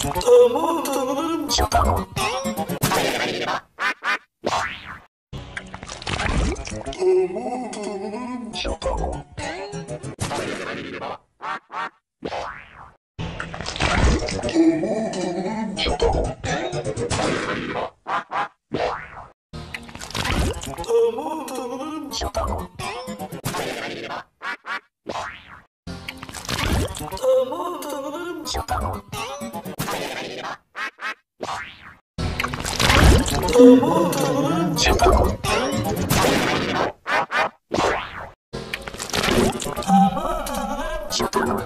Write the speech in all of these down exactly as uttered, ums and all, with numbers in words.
Aman tanrım çatal. Aman tanrım çatal. Aman tanrım çatal. Aman tanrım çatal. Aman tanrım çatal. Aman tanrım çatal. Aman tanrım çatal.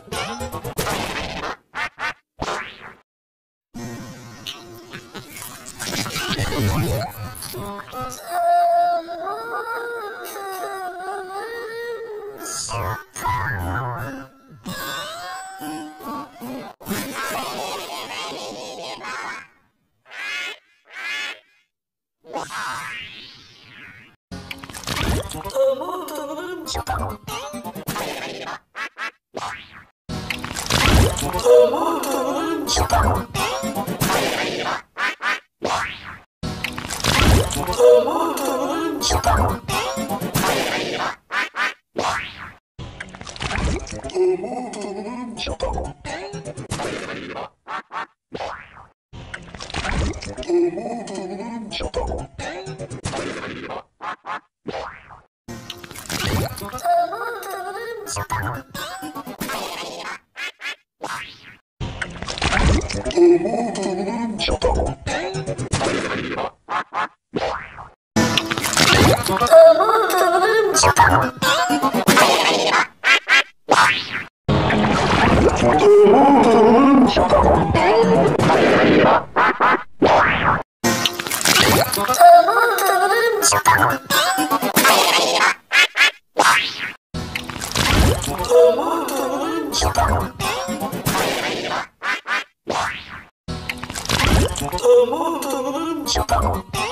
Aman tanrım çatal. Aman tanrım çatal. Aman tanrım çatal. Aman tanrım çatal. Aman tanrım çatal. Aman tanrım çatal. Aman tanrım çatal. Aman tanrım çatal. Aman tanrım çatal. Aman tanrım çatal. Aman tanrım çatal. Aman tanrım çatal.